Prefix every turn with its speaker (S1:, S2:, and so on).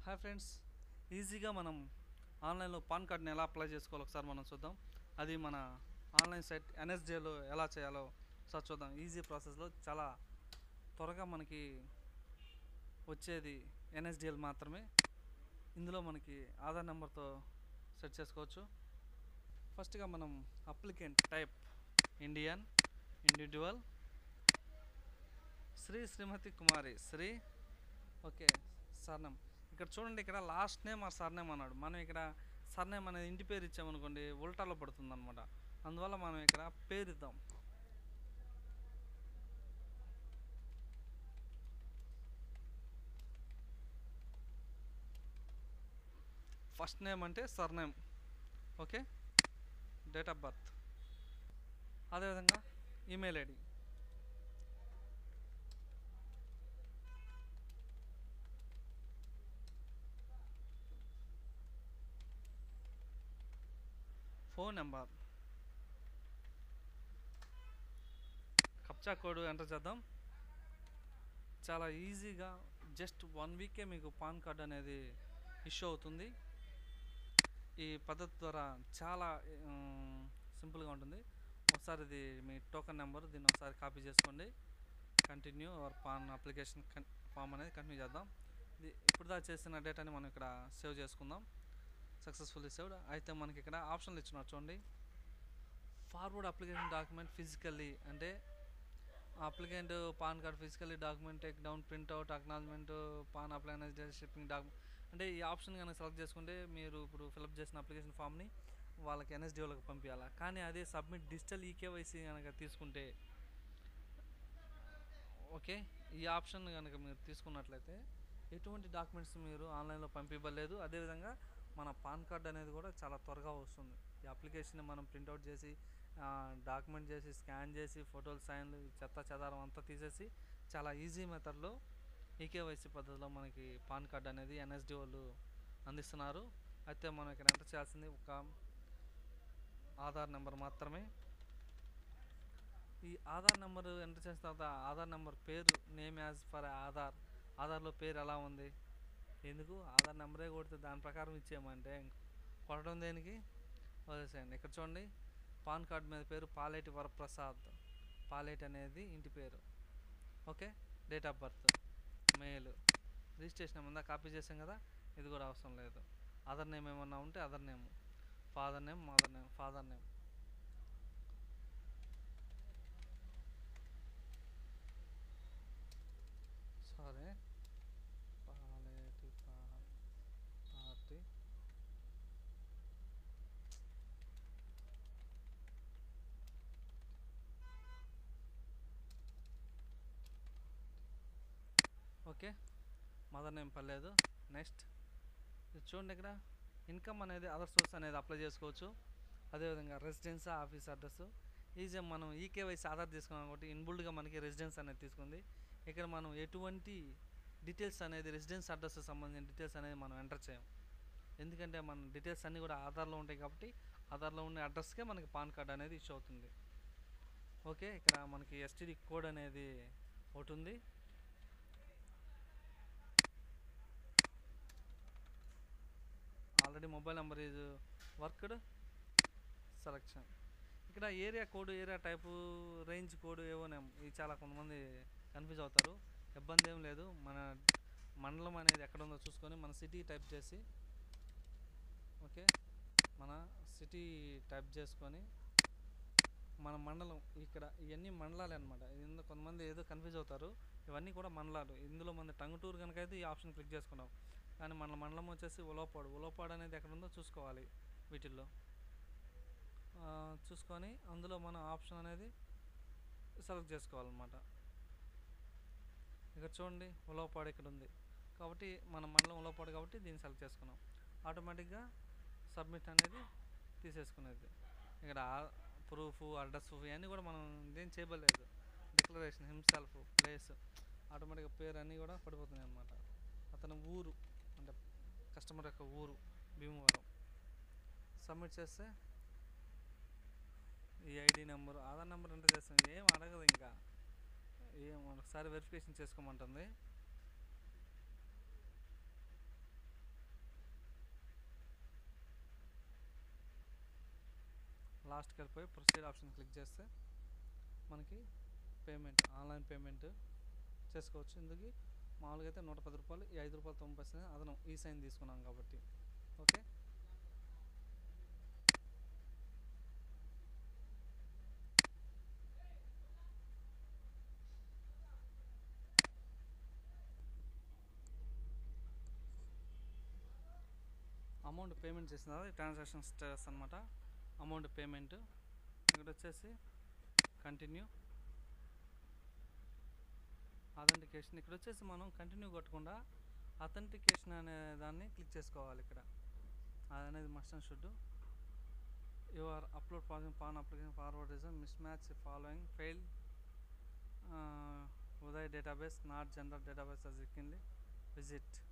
S1: Hi friends, ఈజీగా మనం ఆన్లైన్లో పాన్ కార్డ్ని ఎలా అప్లై చేసుకోవాలో ఒకసారి మనం చూద్దాం. అది మన ఆన్లైన్ సైట్ ఎన్ఎస్డిఎల్లో ఎలా చేయాలో ఒకసారి చూద్దాం. ఈజీ ప్రాసెస్లో చాలా త్వరగా మనకి వచ్చేది ఎన్ఎస్డిఎల్ మాత్రమే. ఇందులో మనకి ఆధార్ నెంబర్తో సెట్ చేసుకోవచ్చు. ఫస్ట్గా మనం applicant type Indian, individual, Shrimati Kumari, okay. Surname ఇక్కడ చూడండి, ఇక్కడ లాస్ట్ నేమ్ ఆ సర్నేమ్ అన్నాడు. మనం ఇక్కడ సర్నేమ్ అనేది ఇంటి పేరు ఇచ్చామనుకోండి ఉల్టాలో పడుతుంది అనమాట. అందువల్ల మనం ఇక్కడ పేరు ఇద్దాం. ఫస్ట్ నేమ్ అంటే surname, okay. Date of birth, అదేవిధంగా email ID, phone number, captcha code enter చేద్దాం. చాలా ఈజీగా జస్ట్ 1 వీకే మీకు పాన్ కార్డ్ అనేది ఇష్యూ అవుతుంది. ఈ పద్ధతి ద్వారా చాలా సింపుల్గా ఉంటుంది. ఒకసారి ఇది మీ టోకెన్ నెంబర్, దీన్ని ఒకసారి కాపీ చేసుకోండి. Continue our PAN application form అనేది కంటిన్యూ చేద్దాం. ఇది ఇప్పుడు దా చేసిన డేటాని మనం ఇక్కడ సేవ్ చేసుకుందాం. Successfully saved. అయితే మనకి ఇక్కడ ఆప్షన్లు ఇచ్చినారు చూడండి. ఫార్వర్డ్ అప్లికేషన్ డాక్యుమెంట్ ఫిజికల్లీ అంటే applicant PAN card physically document take down, printout, acknowledgement, PAN apply shipping document అంటే ఈ ఆప్షన్ కనుక సెలెక్ట్ చేసుకుంటే మీరు ఇప్పుడు ఫిలప్ చేసిన అప్లికేషన్ ఫామ్ని వాళ్ళకి ఎన్ఎస్డిఓలకు పంపించాలి. కానీ అదే సబ్మిట్ డిజిటల్ ఈకేవైసీ కనుక తీసుకుంటే, ఓకే, ఈ ఆప్షన్ కనుక మీరు తీసుకున్నట్లయితే ఎటువంటి డాక్యుమెంట్స్ మీరు ఆన్లైన్లో పంపించలేదు. అదేవిధంగా మన పాన్ కార్డ్ అనేది కూడా చాలా త్వరగా వస్తుంది. ఈ అప్లికేషన్ మనం ప్రింట్అవుట్ చేసి డాక్యుమెంట్ చేసి స్కాన్ చేసి ఫోటోలు, సైన్లు, చెత్త చెదారం అంతా తీసేసి చాలా ఈజీ మెథడ్లో ఈకేవైసీ పద్ధతిలో మనకి పాన్ కార్డ్ అనేది ఎన్ఎస్డి వాళ్ళు అందిస్తున్నారు. అయితే మనం ఇక్కడ ఎంటర్ చేయాల్సింది ఒక ఆధార్ నెంబర్ మాత్రమే. ఈ ఆధార్ నెంబర్ ఎంటర్ చేసిన తర్వాత ఆధార్ నెంబర్ పేరు నేమ్ యాజ్ ఫర్ ఆధార్లో పేరు ఎలా ఉంది, ఎందుకు ఆధార్ నెంబరే కొడితే దాని ప్రకారం ఇచ్చేయమంటే కొట్టడం దేనికి, వదిలేసేయండి. ఇక్కడ చూడండి, పాన్ కార్డ్ మీద పేరు పాలేటి వరప్రసాద్, పాలేటి అనేది ఇంటి పేరు, okay. Date of birth, mail, registration ఏమన్నా కాపీ చేసాం కదా, ఇది కూడా అవసరం లేదు. అదర్ నేమ్ ఏమన్నా ఉంటే other name, father name, mother name, father name, sorry Paleti party, okay. Mother name పర్లేదు. నెక్స్ట్ ఇది చూడండి, ఇక్కడ ఇన్కమ్ అనేది అదర్ సోర్స్ అనేది అప్లై చేసుకోవచ్చు. అదేవిధంగా రెసిడెన్స్, ఆఫీస్ అడ్రస్ ఈజీ మనం ఈకేవైసీ ఆధార్ తీసుకున్నాం కాబట్టి ఇన్బుల్డ్గా మనకి రెసిడెన్స్ అనేది తీసుకుంది. ఇక్కడ మనం ఎటువంటి డీటెయిల్స్ అనేది రెసిడెన్స్ అడ్రస్ సంబంధించిన డీటెయిల్స్ అనేది మనం ఎంటర్ చేయం. ఎందుకంటే మన డీటెయిల్స్ అన్నీ కూడా ఆధార్లో ఉంటాయి కాబట్టి ఆధార్లో ఉన్న అడ్రస్కే మనకి పాన్ కార్డ్ అనేది ఇష్యూ అవుతుంది, ఓకే. ఇక్కడ మనకి ఎస్టీడీ కోడ్ అనేది ఒకటి ఉంది. Already mobile number is worked, selection. ఇక్కడ area code, area type, range code ఏవోనేం ఇవి చాలా కొంతమంది కన్ఫ్యూజ్ అవుతారు. ఇబ్బంది ఏం లేదు. మన మండలం అనేది ఎక్కడ ఉందో చూసుకొని మన సిటీ టైప్ చేసి, ఓకే, మన సిటీ టైప్ చేసుకొని మన మండలం, ఇక్కడ ఇవన్నీ మండలాలే అనమాట. ఇందులో కొంతమంది ఏదో కన్ఫ్యూజ్ అవుతారు. ఇవన్నీ కూడా మండలాలు. ఇందులో మన టంగుటూరు కనుక అయితే ఈ ఆప్షన్ క్లిక్ చేసుకున్నాం. కానీ మన మండలం వచ్చేసి ఉలవపాడు అనేది ఎక్కడ ఉందో చూసుకోవాలి. వీటిల్లో చూసుకొని అందులో మన ఆప్షన్ అనేది సెలెక్ట్ చేసుకోవాలన్నమాట. ఇక్కడ చూడండి, ఉలవపాడు ఇక్కడ ఉంది కాబట్టి మన మండలం ఉలవపాడు కాబట్టి దీన్ని సెలెక్ట్ చేసుకున్నాం. ఆటోమేటిక్గా సబ్మిట్ అనేది తీసేసుకునేది. ఇక్కడ ప్రూఫ్, అడ్రస్ ఇవన్నీ కూడా మనం ఏం చేయలేదు. డిక్లరేషన్ హిమ్సెల్ఫ్, ప్లేస్, ఆటోమేటిక్గా పేరు అన్నీ కూడా పడిపోతున్నాయి అన్నమాట. అతని ఊరు అంటే కస్టమర్ యొక్క ఊరు భీమవరం. సబ్మిట్ చేస్తే ఈ ID number, Aadhaar number enter చేస్తాం. ఏం అడగదు, ఇంకా ఒకసారి వెరిఫికేషన్ చేసుకోమంటుంది. లాస్ట్కి వెళ్ళిపోయి ప్రొసీడ్ ఆప్షన్ క్లిక్ చేస్తే మనకి పేమెంట్ ఆన్లైన్ పేమెంట్ చేసుకోవచ్చు. ఇందుకు మామూలుగా అయితే 110 రూపాయలు, ఈ 5 రూపాయలు 90 పైసలు అదనం ఈ సైన్ తీసుకున్నాం కాబట్టి. ఓకే, అమౌంట్ పేమెంట్ చేసిన తర్వాత ట్రాన్సాక్షన్ స్టేటస్ అనమాట. అమౌంట్ పేమెంట్ ఇక్కడ వచ్చేసి కంటిన్యూ అథెంటికేషన్. ఇక్కడ వచ్చేసి మనం కంటిన్యూ కొట్టకుండా అథెంటికేషన్ అనే దాన్ని క్లిక్ చేసుకోవాలి. ఇక్కడ అదనేది must and should. Your upload processing PAN application forward reason mismatch following fail ఉదయ్ database not general database as you can visit.